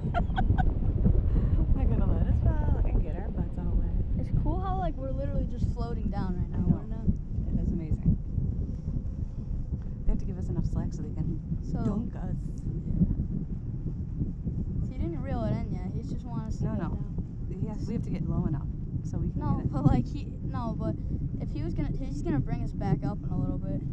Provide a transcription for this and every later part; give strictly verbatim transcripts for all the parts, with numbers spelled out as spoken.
We're gonna let us out and get our butts all wet. It's cool how like we're literally just floating down right now. We're not. It is amazing. They have to give us enough slack so they can So dunk us. he didn't reel it in yet. He just wanted us to No, go no. down. Yes, we have to get low enough so we can No, get it. but like he no, but if he was gonna, he's gonna bring us back up in a little bit.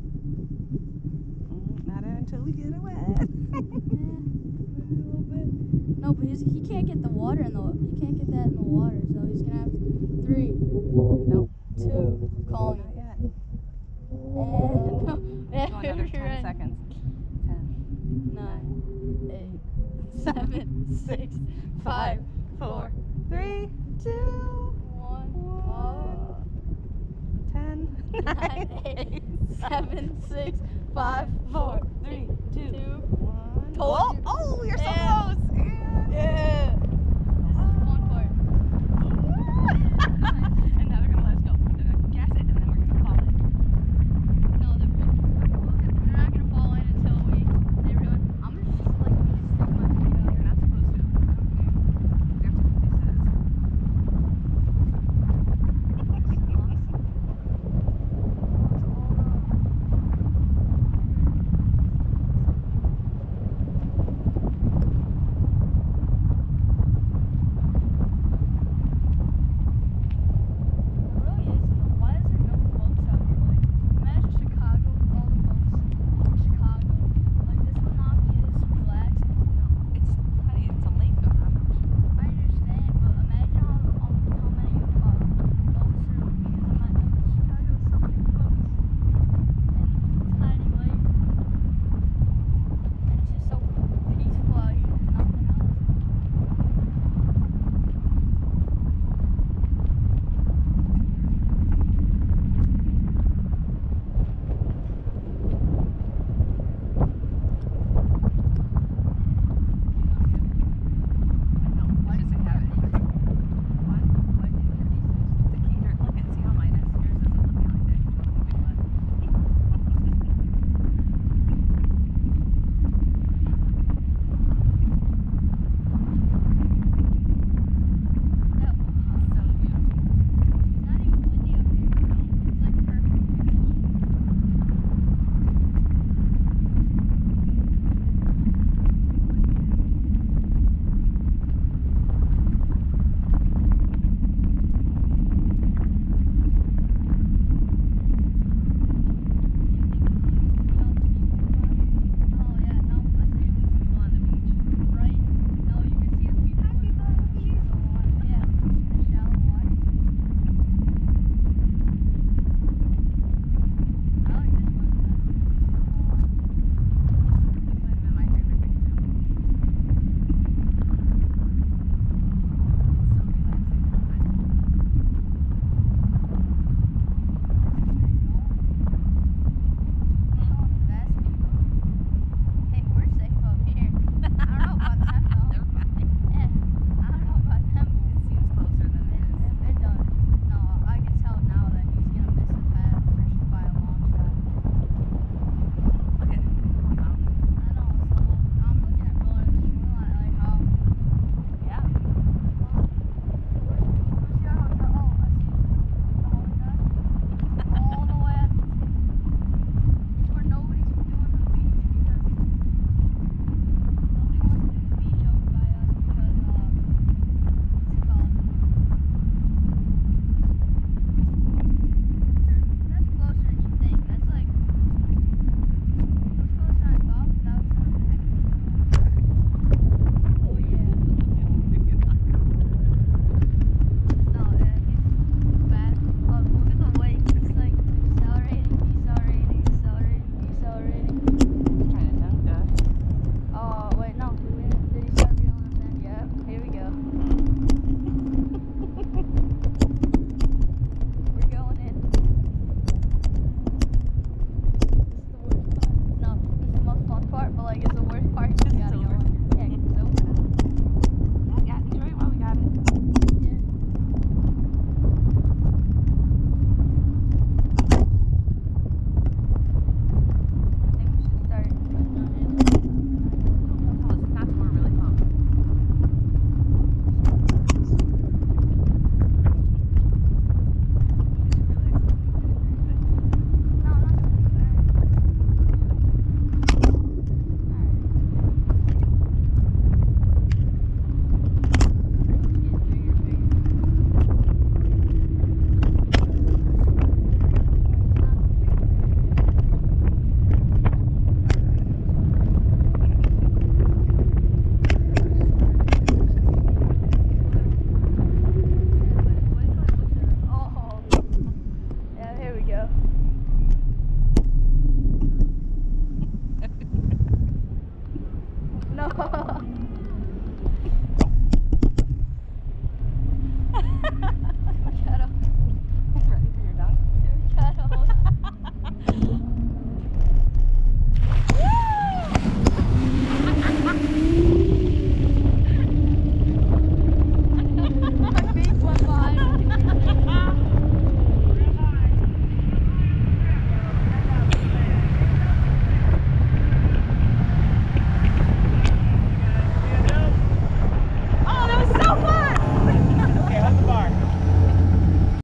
Mm, not until we get it wet. Yeah, maybe a little bit. No, but he's, he can't get the water in the he can't get that in the water, so he's gonna have to, three, Nope. two, calling Not it. yet. And no, Go another ten right. seconds. Ten, Nine, eight, seven, six, five, four, three, two, one, one. Ten, nine, eight, seven, six, five, four, three, two, two. one. Told Oh, you. oh!